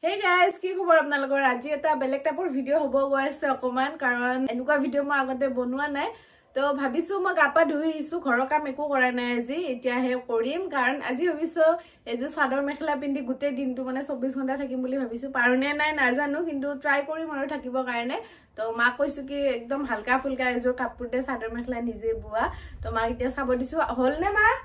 Hey guys, কি খবৰ আপোনালোকৰ? আজি এটা বেলেগ টাইপৰ ভিডিও হ'ব গৈ আছে অকমান কাৰণ এনেকুৱা ভিডিও মই আগতে বনোৱা নাই তো ভাবিছো মই গাপা ধুই ইছু ঘৰৰ কাম একো কৰা নাই আজি এতিয়া হে কৰিম কাৰণ আজি ভাবিছো এই যে সাদৰ মেখেলা পিন্ধি গুটে দিনটো মানে 24 ঘণ্টা থাকিম বুলি ভাবিছো পাৰুনে নাই নাজানো কিন্তু ট্রাই কৰিম আৰু থাকিব কাৰণে তো মা কৈছো কি একদম হালকা ফুলকা এজোৰ কাপোৰতে সাদৰ মেখেলা নিজে বুৱা তো মা এতিয়া চাব দিছো হল নে মা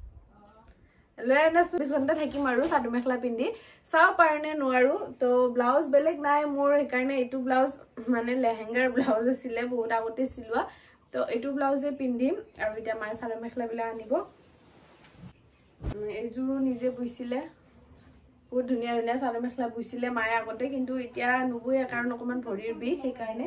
লয়না 24 ঘণ্টা থাকিম আৰু সাদৰ মেখেলা পিন্ধি চাও পাৰনে নোৱাৰো তো ব্লাউজ বেলেগ নাই মোৰ সেইকাৰণে এটো ব্লাউজ মানে লেহেঙ্গাৰ ব্লাউজ আছিল বহুত আগতে সিলোৱা তো এটো ব্লাউজে পিন্ধিম আৰু এটা মাই সাদৰ মেখেলা বিলা আনিব এজুৰো নিজে বুইছিলে বহুত ধুনিয়া ধুনিয়া সাদৰ মেখেলা বুইছিলে মায়ে আগতে কিন্তু এতিয়া নুবুয়ে কাৰণ অকমান ভৰিৰ বিষ সেইকাৰণে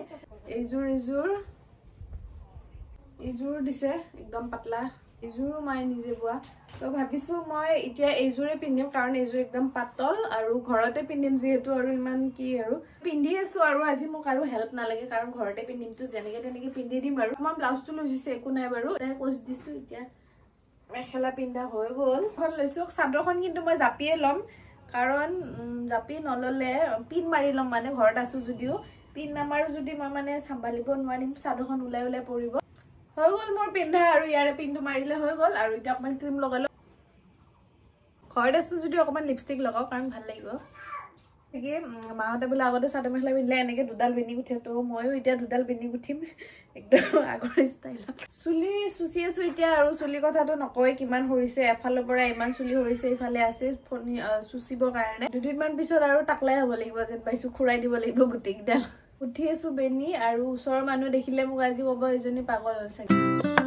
এজুৰ দিছে একদম পাতলা এজুৰো মাই নিজে বুয়া তো ভাবিছো মই এতিয়া এজুৰে পিন্ধিম কাৰণ এজুৰ একদম পাতল আৰু ঘৰতে পিন্ধিম যেহেতু আৰু ইমান কি আৰু পিন্ধি আছো আৰু আজি মোক আৰু হেল্প নালাগে কাৰণ ঘৰতে পিন্ধিম তো জেনেকে তেনেকে পিন্ধি দিম আৰু মই ব্লাউজটো লজিছে একো নাই বাৰু তাই কোচ দিছো এতিয়া মেখেলা পিন্ধা হৈ গল লৈছো চাদৰখন কিন্তু মই জাপিয়ে লম কাৰণ জাপি নললে পিন মাৰি লম মানে ঘৰত আছো যদিও পিন নামাৰো যদি মই মানে সম্ভালিব নোৱাৰিম চাদৰখন উলাই উলাই পৰিব হৈ গল মোৰ পিন্ধা আৰু ইয়াৰে পিনটো মাৰিলে হৈ গল আৰু এতিয়া অকমান ক্ৰীম লগালো ঘৰত আছো যদি অকমান লিপষ্টিক লগাও কাৰণ ভাল লাগিব কি মাহতে বলে আগতে সাদৰ মেখেলা পিন্ধলে এনেকে দুডাল বেনি গুঠে তো মইও এতিয়া দুডাল বেনি গুঠিম একদম আগৰ ষ্টাইল চুলি সুচি আছো এতিয়া আৰু চুলি কথাটো নকয় কিমান হৰিছে এফালৰ পৰা ইমান চুলি হৰিছে ইফালে আছে সুচিবৰ কাৰণে দুদিনমান পিছত আৰু টাকলাই হ'ব লাগিব যেন পাইছো খুৰাই দিব লাগিব গুটি কিডাল উঠি আছো বেনি আৰু ওচৰৰ মানুহ দেখিলে মোক আজি ক'ব এজনী পাগল হ'ল চাগে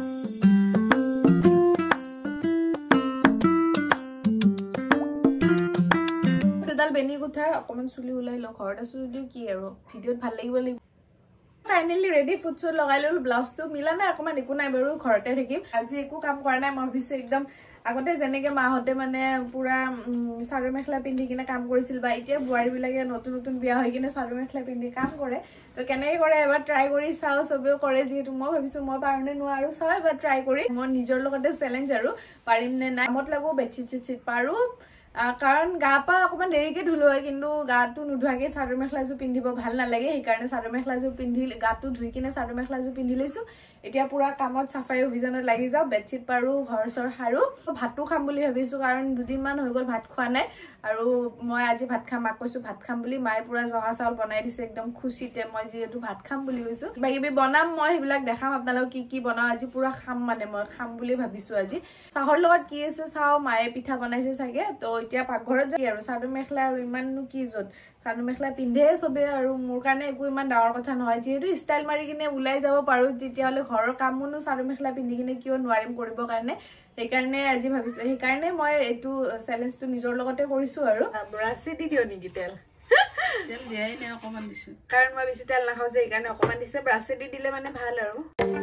দুডাল বেনি গুঠা অকমান চুলি উলাই ল ঘৰত আছো যদিও কি আৰু ভিডিওত ভাল লাগিব ফাইনালি ৰেডি ফুটছৰ লগাই ললো ব্লাউজটো মিলা নাই অকমান একো নাই বাৰু ঘৰতে থাকিম আজি একো কাম কৰা নাই মই ভাবিছো একদম আগতে জেনেকে মাহতে মানে পুৰা সাদৰ মেখেলা পিন্ধি কিনে কাম কৰিছিল বা এতিয়া বুৱাৰী বিলাকে নতুন নতুন বিয়া হৈ কিনে সাদৰ মেখেলা পিন্ধি কাম কৰে তো কেনেকৈ কৰে এবাৰ ট্ৰাই কৰি চাও সবেও কৰে যেহেতু মই ভাবিছো মই পাৰোনে নোৱাৰো চাও এবাৰ ট্ৰাই কৰি মই নিজৰ লগতে চ্যালেঞ্জ আৰু পাৰিম নে নাই মত লাগো বেচিত পাৰো কাৰণ গাপা অকমান দেৰিকে ধুলো হয় কিন্তু গাটো নুধুৱাকে সাদৰ মেখেলাজু পিন্ধিব ভাল নালাগে সেইকাৰণে সাদৰ মেখেলাজু পিন্ধি গাটো ধুই কিনে সাদৰ মেখেলাজু পিন্ধি লৈছো এতিয়া পুৰা কামত সাফাই অভিযানত লাগি যাও বেডশিট পাৰো ঘৰচৰ হাৰো ভাতটো খাম বুলি ভাবিছো কাৰণ দুদিন মান হৈ গল ভাত খোৱা নাই আৰু মই আজি ভাত খাম মাক কৈছো ভাত খাম বুলি মায়ে পুৰা জহা চাউল বনাই দিছে একদম খুশিতে মই যেহেতু ভাত খাম বুলি কৈছো কিবা বনাম মই সেইবিলাক দেখাম আপোনালোক কি বনাও আজি পুৰা খাম মানে মই খাম বুলি ভাবিছো আজি চাহৰ লগত কি আছে চাও মায়ে পিঠা বনাইছে চাগে তো এতিয়া পাকঘৰত যাই আৰু সাদৰ মেখেলা আৰু ইমাননো কি যত সাদৰ মেখেলা পিন্ধে সবে আৰু মোৰ কাৰণে একো ইমান ডাঙৰ কথা নহয় যেহেতু ষ্টাইল মাৰি কিনে ওলাই যাব পাৰো তেতিয়ালে ঘৰৰ কামনো সাদৰ মেখেলা পিন্ধি কিনে কিয় নোৱাৰিম কৰিব কাৰণে সেইকাৰণে আজি ভাবিছো সেইকাৰণে মই এটো চ্যালেঞ্জটো নিজৰ লগতে কৰিছো আৰু ব্ৰাছি দি দিও নেকি তেল দিয়াই নাই অকমান দিছো কাৰণ মই বেছি তেল নাখাও যে সেইকাৰণে অকমান দিছে ব্ৰাছি দি দিলে মানে ভাল আৰু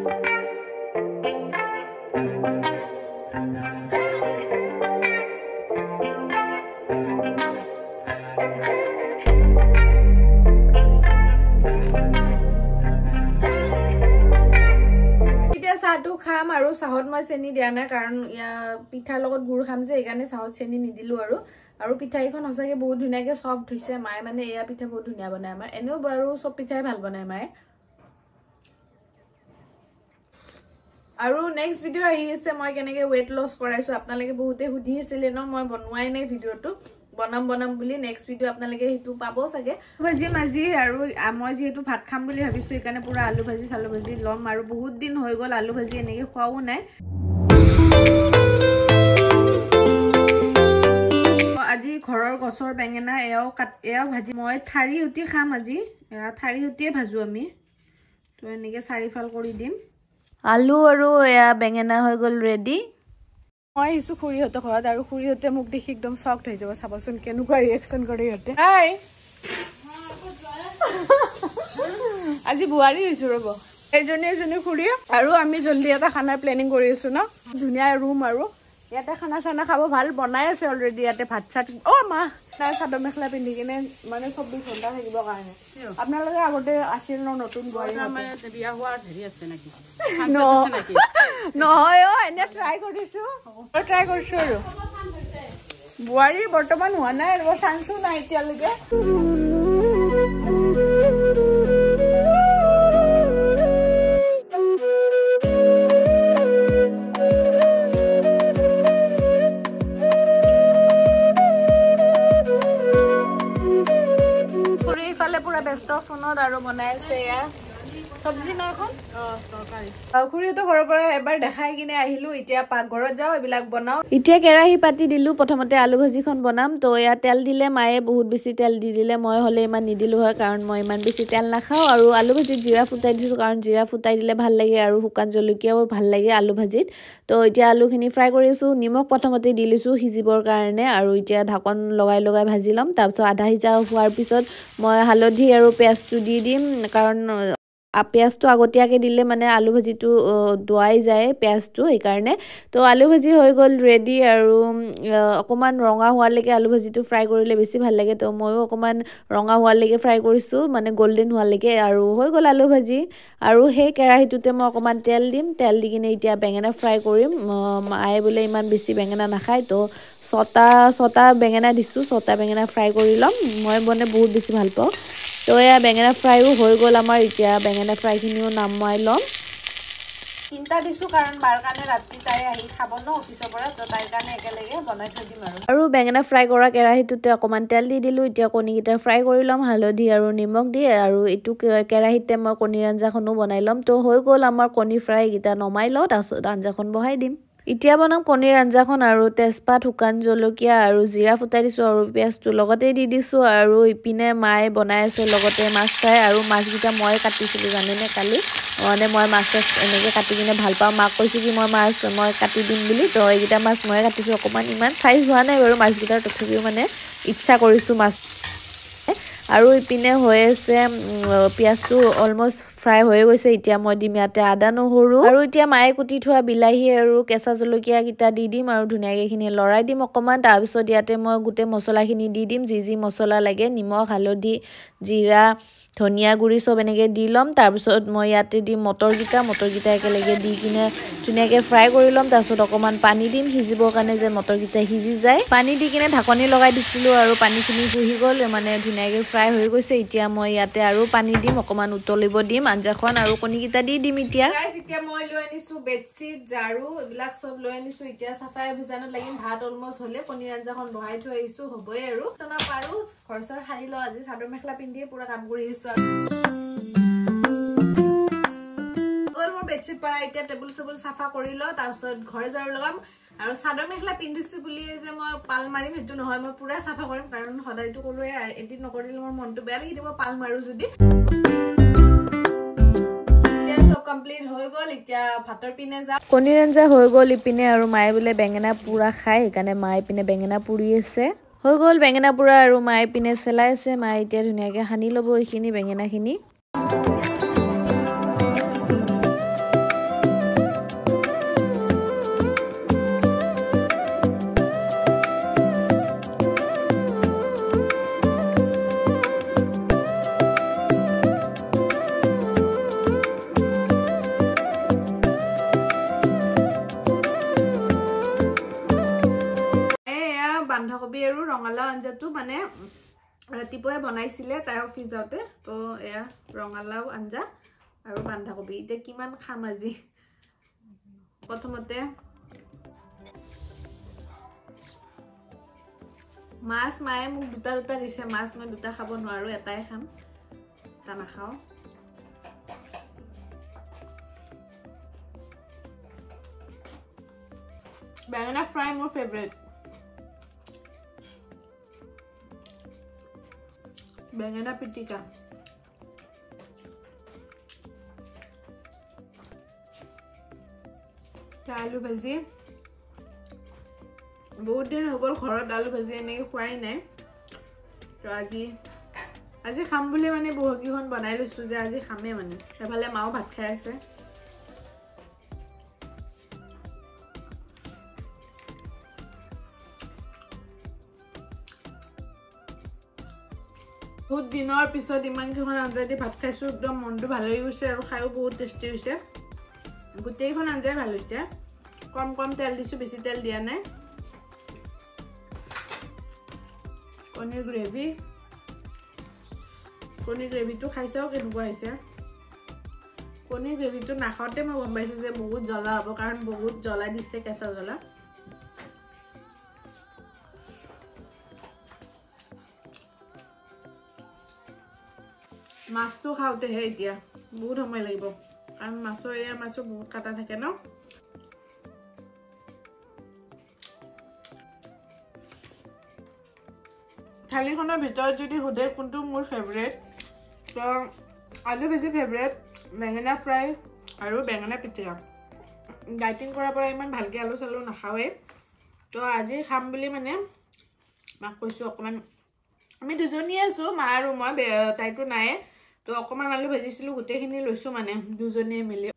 চাহটো খাম আৰু চাহত মই চেনি দিয়া নাই কাৰণ পিঠাৰ লগত গুড় খাম যে সেইকাৰণে চাহত চেনি নিদিলো আৰু পিঠাইখন সঁচাকে বহুত ধুনীয়াকে সফট হৈছে মায়ে মানে এয়া পিঠা বহুত ধুনীয়া বনায় আমাৰ এনেও বাৰু সব পিঠাই ভাল বনায় মায়ে আৰু নেক্সট ভিডিও আহি আছে মই কেনেকে ওয়েট লস কৰাইছো আপোনালোকে বহুতে সুধি আছিলে ন মই বনোৱাই নাই ভিডিওটো বনাম বুলি নেক্সট ভিডিও আপোনালোকে হেতু পাবো সাগে ভাজি মাজি আৰু মই যেহেতু ভাত খাম বুলি ভাবিছো সেইকাৰণে পুৰা আলু ভাজি চালু ভাজি লম আৰু বহুত দিন হৈ গল আলু ভাজি এনেকে খোৱাও নাই আজি ঘৰৰ গছৰ বেঙেনা এয়াও ভাজি মই থাৰি উটি খাম আজি থাৰি উটিয়ে ভাজো আমি তো এনেকে চাৰিফাল কৰি দিম আলু আৰু এয়া বেঙেনা হৈ গল ৰেডি মই হিসু খুৰীহতৰ ঘৰত আৰু খুৰীহতে মোক দেখি একদম শকড হৈ যাব চাবচোন কেনেকুৱা ৰিएक्शन কৰে ইহতে হাই আজি বুৱাৰী হৈছো ৰব এজনী খুৰী আৰু আমি জলদি এটা খানাৰ প্লেনিং কৰি আছো ন ধুনিয়া ৰুম আৰু ইয়াতে খানা খাব ভাল বনাই আছে অলৰেডি ইয়াতে ভাত চাত ও মা তাই সাদৰ মেখেলা পিন্ধি কিনে মানে 24 ঘণ্টা থাকিব কাৰণে আপোনালোকে আগতে আছিল ন নতুন বুৱাৰী মানে বিয়া হোৱাৰ হেৰি আছে নেকি আছে নাকি নহয় এনে ট্ৰাই কৰিছো আৰু বুৱাৰী বৰ্তমান হোৱা নাই আৰু চান্সো নাই এতিয়ালৈকে পুৰি পুৰা ব্যস্ত ফোনত আৰু বনাই আছে এয়া সবজি না এখন তৰকাৰী খুৰীটো ঘৰৰ পৰা এবাৰ দেখাই কিনে আহিলো এতিয়া পাকঘৰত যাও এইবিলাক বনাও এতিয়া কেৰাহী পাতি দিলো প্ৰথমতে আলু ভাজিখন বনাম তো এয়া তেল দিলে মায়ে বহুত বেছি তেল দি দিলে মই হলে ইমান নিদিলো হয় কাৰণ মই ইমান বেছি তেল নাখাও আৰু আলু ভাজিত জিৰা ফুটাই দিছো কাৰণ জিৰা ফুটাই দিলে ভাল লাগে আৰু শুকান জলকীয়াও ভাল লাগে আলু ভাজিত তো এতিয়া আলুখিনি ফ্ৰাই কৰিছো নিমখ প্ৰথমতে দি লৈছো সিজিবৰ কাৰণে আৰু এতিয়া ঢাকন লগাই লগাই ভাজি লম তাৰপিছত আধা সিজা হোৱাৰ পিছত মই হালধি আৰু পেষ্টটো দি দিম কাৰণ পিয়াজটো আগতীয়াকৈ দিলে মানে আলু ভাজিটো দোৱাই যায় পিয়াজটো সেইকাৰণে তো আলু ভাজি হৈ গ'ল ৰেডি আৰু অকণমান ৰঙা হোৱালৈকে আলু ভাজিটো ফ্ৰাই কৰিলে বেছি ভাল লাগে তো ময়ো অকণমান ৰঙা হোৱালৈকে ফ্ৰাই কৰিছোঁ মানে গল্ডেন হোৱালৈকে আৰু হৈ গ'ল আলু ভাজি আৰু সেই কেৰাহীটোতে মই অকণমান তেল দিম তেল দি কিনে এতিয়া বেঙেনা ফ্ৰাই কৰিম মায়ে বোলে ইমান বেছি বেঙেনা নাখায় তো ছটা বেঙেনা দিছোঁ ছটা বেঙেনা ফ্ৰাই কৰি ল'ম মই মানে বহুত বেছি ভাল পাওঁ তো এয়া বেঙেনা ফ্ৰাইও হৈ গ'ল আমাৰ এতিয়া বেঙেনা ফ্ৰাইখিনিও নামাই ল'ম তিনটা দিছোঁ কাৰণ বাৰ কাৰণে ৰাতি তাই আহি খাব ন অফিচৰ পৰা তো তাইৰ কাৰণে একেলগে বনাই থৈ দিম আৰু বেঙেনা ফ্ৰাই কৰা কেৰাহীটোতে অকণমান তেল দি দিলোঁ এতিয়া কণীকেইটা ফ্ৰাই কৰি ল'ম হালধি আৰু নিমখ দি আৰু এইটো কেৰাহীতে মই কণীৰ আঞ্জাখনো বনাই ল'ম তো হৈ গ'ল আমাৰ কণী ফ্ৰাই এইকেইটা নমাই লওঁ তাৰপিছত আঞ্জাখন বহাই দিম এতিয়া বনাম কণীৰ আঞ্জাখন আৰু তেজপাত শুকান জলকীয়া আৰু জিৰা ফুটাই দিছোঁ আৰু পিঁয়াজটো লগতে দি দিছোঁ আৰু ইপিনে মায়ে বনাই আছে লগতে মাছ ফ্ৰাই আৰু মাছকেইটা মই কাটিছিলোঁ জানেনে কালি মানে মই মাছ এনেকৈ কাটি কিনে ভাল পাওঁ মাক কৈছোঁ কি মই কাটি দিম বুলি তো এইকেইটা মাছ মই কাটিছোঁ অকণমান ইমান চাইজ হোৱা নাই বাৰু মাছকেইটাৰ তথাপিও মানে ইচ্ছা কৰিছোঁ মাছ আৰু ইপিনে হৈ আছে পিঁয়াজটো অলমষ্ট ফ্ৰাই হৈ গৈছে এতিয়া মই দিম ইয়াতে আদা নহৰু আৰু এতিয়া মায়ে কুটি থোৱা বিলাহী আৰু কেঁচা জলকীয়া কেইটা দি দিম আৰু ধুনীয়াকৈ এইখিনি লৰাই দিম অকণমান তাৰপিছত ইয়াতে মই গোটেই মছলাখিনি দি দিম যি মছলা লাগে নিমখ হালধি জিৰা ধনিয়া গুড়ি চব এনেকৈ দি ল'ম তাৰপিছত মই ইয়াতে দিম মটৰকেইটা একেলগে দি কিনে ধুনীয়াকৈ ফ্ৰাই কৰি ল'ম তাৰপিছত অকণমান পানী দিম সিজিবৰ কাৰণে যে মটৰকেইটা সিজি যায় পানী দি কিনে ঢাকনি লগাই দিছিলোঁ আৰু পানীখিনি শুহি গ'ল মানে ধুনীয়াকৈ ফ্ৰাই হৈ গৈছে এতিয়া মই ইয়াতে আৰু পানী দিম অকণমান উতলিব দিম আঞ্জাখন আৰু কণীকেইটা দি দিম এতিয়া এতিয়া মই লৈ আনিছোঁ বেডশ্বীট ঝাৰু এইবিলাক চব লৈ আনিছোঁ এতিয়া চাফাই অভিযানত লাগিম ভাত অলমষ্ট হ'লে কণীৰ আঞ্জাখন বহাই থৈ আহিছোঁ হ'বই আৰু জনা পাৰোঁ ঘৰ চৰ সাৰি লওঁ আজি চাদৰ মেখেলা পিন্ধিয়ে পুৰা কাম কৰি আহিছোঁ মোৰ বেডশ্বীট পৰা এতিয়া টেবুল চেবুল চাফা কৰি লওঁ তাৰপিছত ঘৰ ঝাৰু লগাম আৰু চাদৰ মেখেলা পিন্ধিছোঁ বুলিয়ে যে মই পাল মাৰিম সেইটো নহয় মই পুৰা চাফা কৰিম কাৰণ সদায়তো ক'লোৱে এদিন নকৰিলে মোৰ মনটো বেয়া লাগি দিব পাল মাৰো যদি চব কমপ্লিট হৈ গ'ল এতিয়া ভাতৰ পিনে যাম কণীৰ আঞ্জা হৈ গ'ল ইপিনে আৰু মায়ে বোলে বেঙেনা পুৰা খায় সেইকাৰণে মায়ে পিনে বেঙেনা পুৰি আছে হৈ গ'ল বেঙেনা পুৰা আৰু মায়ে পিনে চেলাই আছে মায়ে এতিয়া ধুনীয়াকৈ সানি ল'ব এইখিনি বেঙেনাখিনি বান্ধাকবি আৰু ৰঙালাও আঞ্জাটো মানে ৰাতিপুৱাই বনাইছিলে তাই অফিচ যাওঁতে তো এয়া ৰঙালাও আঞ্জা আৰু বান্ধাকবি এতিয়া কিমান খাম আজি প্ৰথমতে মাছ মায়ে মোক দুটা দিছে মাছ মই দুটা খাব নোৱাৰো এটাই খাম এটা নাখাওঁ বেঙেনা ফ্ৰাই মোৰ ফেভৰেট বেঙেনা পিটিকা আলু ভাজি বহুত দিন হৈ গ'ল ঘৰত আলু ভাজি এনেকৈ খোৱাই নাই তো আজি খাম বুলি মানে বহুকেইখন বনাই লৈছোঁ যে আজি খামেই মানে এফালে মাও ভাত খাই আছে বহুত দিনৰ পিছত ইমানকেইখন আঞ্জা দি ভাত খাইছোঁ একদম মনটো ভাল লাগি গৈছে আৰু খায়ো বহুত টেষ্টি হৈছে গোটেইখন আঞ্জাই ভাল হৈছে কম তেল দিছোঁ বেছি তেল দিয়া নাই কণীৰ গ্ৰেভি কণীৰ গ্ৰেভিটো খাইছাও কেনেকুৱা হৈছে কণীৰ গ্ৰেভিটো নাখাওঁতে মই গম পাইছোঁ যে বহুত জ্বলা হ'ব কাৰণ বহুত জ্বলা দিছে কেঁচা জ্বলা মাছটো খাওঁতেহে এতিয়া বহুত সময় লাগিব কাৰণ মাছৰ বহুত কাটা থাকে ন থালিখনৰ ভিতৰত যদি সুধে কোনটো মোৰ ফেভৰেট তো আলু ভাজি ফেভৰেট বেঙেনা ফ্ৰাই আৰু বেঙেনা পিটিকা ডাইটিং কৰাৰ পৰা ইমান ভালকৈ আলু চালু নাখাওঁৱে তো আজি খাম বুলি মানে মাক কৈছোঁ অকণমান আমি দুজনীয়ে আছোঁ মা আৰু মই তাইতো নাই তো অকণমান আলু ভাজিছিলোঁ গোটেইখিনি লৈছোঁ মানে দুজনীয়ে মিলি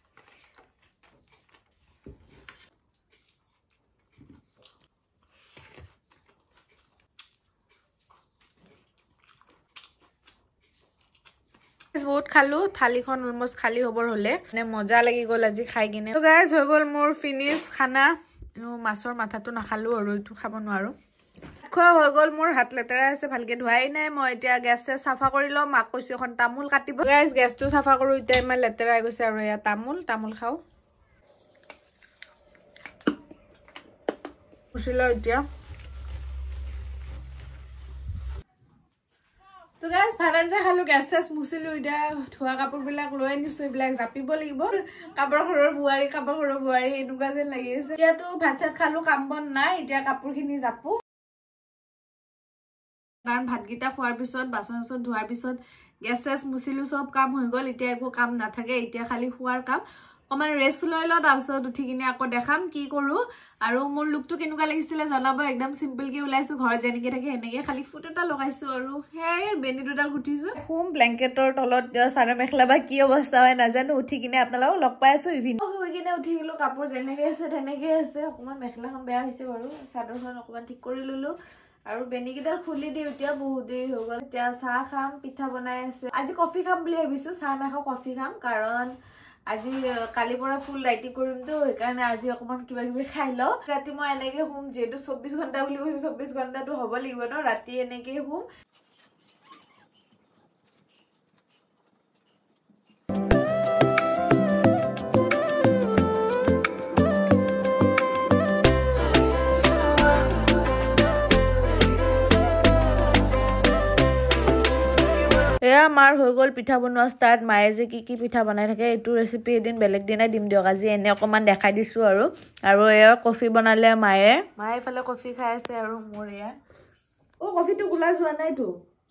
বহুত খালো থালিখন অলমোস্ট খালি হবৰ হলে মানে মজা লাগি গ'ল আজি খাই কিনে তো গাইজ হৈ গ'ল মোৰ ফিনিশ খানা মাছৰ মাথাটো নাখালো আৰু এইটো খাব নোৱাৰো খোৱা হৈ গ'ল মোৰ হাত লেতেৰা আছে ভালকে ধোৱাই নাই মই এতিয়া গেছ চাফা কৰি লওঁ মাক কৈছোঁ এখন তামোল কাটিব গাইজ গেছটো চাফা কৰোঁ এতিয়া ইমান লেতেৰা হৈ গৈছে আৰু এয়া তামোল খাওঁ মুচি লওঁ এতিয়া তো গাইজ ভাত আঞ্জা খালো গেছ মুচিলো এতিয়া ধোৱা কাপোৰবিলাক লৈ আনিছো এইবিলাক জাপিব লাগিব কাপোৰ ঘৰৰ বোৱাৰী এনেকুৱা যেন লাগি আছে এতিয়াতো ভাত চাত খালো কাম বন নাই এতিয়া কাপোৰখিনি জাপো কাৰণ ভাতকেইটা খোৱাৰ পিছত বাচন চাচন ধোৱাৰ পিছত গেছ মুচিলো চব কাম হৈ গ'ল এতিয়া একো কাম নাথাকে এতিয়া খালি খোৱাৰ কাম অকমান ৰেষ্ট লৈ লওঁ তাৰপিছত উঠি কিনে আকৌ দেখাম কি কৰোঁ আৰু মোৰ লুকটো কেনেকুৱা লাগিছিলে জনাব একদম চিম্পলকে ওলাইছো ঘৰত যেনেকে থাকে সেনেকে খালি ফুট এটা লগাইছো আৰু সেই বেনি দুডাল গুঠিছো খুম ব্লেংকেটৰ তলত চাদৰ মেখেলা বা কি অৱস্থা হয় নাজানো উঠি কিনে আপোনালোকক লগ পাই আছো ইভিনিং শুই কিনে উঠি গলো কাপোৰ যেনেকে আছে তেনেকে আছে অকমান মেখেলাখন বেয়া হৈছে বাৰু চাদৰখন অকমান ঠিক কৰি ললো আৰু বেনিকেইডাল খুলি দিওঁ এতিয়া বহুত দেৰি হৈ গ'ল এতিয়া চাহ খাম পিঠা বনাই আছে আজি কফি খাম বুলি ভাবিছো চাহ নাখাওঁ কফি খাম কাৰণ আজি কালিৰ পৰা ফুল ডাইটিং কৰিমতো সেইকাৰণে আজি অকমান কিবা কিবি খাই লওঁ ৰাতি মই এনেকে শুম যেহেতু 24 ঘণ্টা বুলি কৈছো 24 ঘণ্টাটো হ'ব লাগিব ন ৰাতি এনেকে শুম এয়া মাৰ হৈ গ'ল পিঠা বনোৱা ষ্টাৰ্ট মায়ে যে কি পিঠা বনাই থাকে এইটো ৰেচিপি এদিন বেলেগ দিনাই দিম দিয়ক আজি এনে অকণমান দেখাই দিছোঁ আৰু এয়া কফি বনালে মায়ে এইফালে কফি খাই আছে আৰু মোৰ এয়া কফিটো গোলা যোৱা নাইতো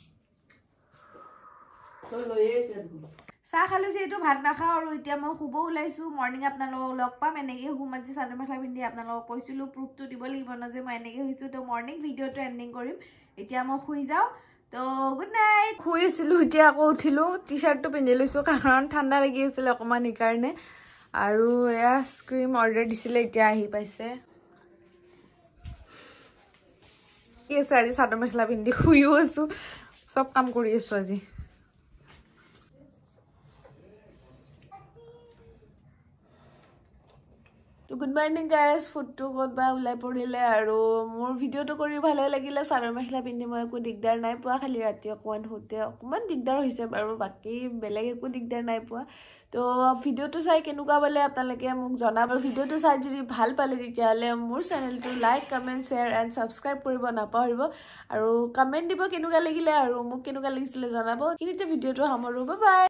চাহ খালো যিহেতু ভাত নাখাওঁ আৰু এতিয়া মই শুব ওলাইছোঁ মৰ্ণিং আপোনালোকক লগ পাম এনেকৈ শুম আজি চাদৰ মেখেলা পিন্ধি আপোনালোকক কৈছিলোঁ প্ৰুফটো দিব লাগিব ন যে মই এনেকৈ শুইছোঁ তো মৰ্ণিং ভিডিঅ'টো এণ্ডিং কৰিম এতিয়া মই শুই যাওঁ তো গুড নাইট শুই আছিলোঁ এতিয়া আকৌ উঠিলোঁ টি চাৰ্টটো পিন্ধি লৈছোঁ কাৰণ ঠাণ্ডা লাগি আছিলে অকণমান সেইকাৰণে আৰু এয়া ক্ৰীম অৰ্ডাৰ দিছিলে এতিয়া আহি পাইছে কি আছে আজি চাদৰ মেখেলা পিন্ধি শুইও আছোঁ চব কাম কৰি আছোঁ আজি তো গুড মৰ্ণিং গাইজ ফুডটো ক'তবা ওলাই পৰিলে আৰু মোৰ ভিডিঅ'টো কৰি ভালে লাগিলে চাদৰ মেখেলা পিন্ধি মই একো দিগদাৰ নাই পোৱা খালি ৰাতি অকণমান শুতে অকণমান দিগদাৰ হৈছে বাৰু বাকী বেলেগ একো দিগদাৰ নাই পোৱা তো ভিডিঅ'টো চাই কেনেকুৱা পালে আপোনালোকে মোক জনাব ভিডিঅ'টো চাই যদি ভাল পালে তেতিয়াহ'লে মোৰ চেনেলটো like comment share and subscribe কৰিব নাপাহৰিব আৰু কমেণ্ট দিব কেনেকুৱা লাগিলে আৰু মোক কেনেকুৱা লাগিছিলে জনাব কিন্তু ভিডিঅ'টো সামৰোঁ বাই বাই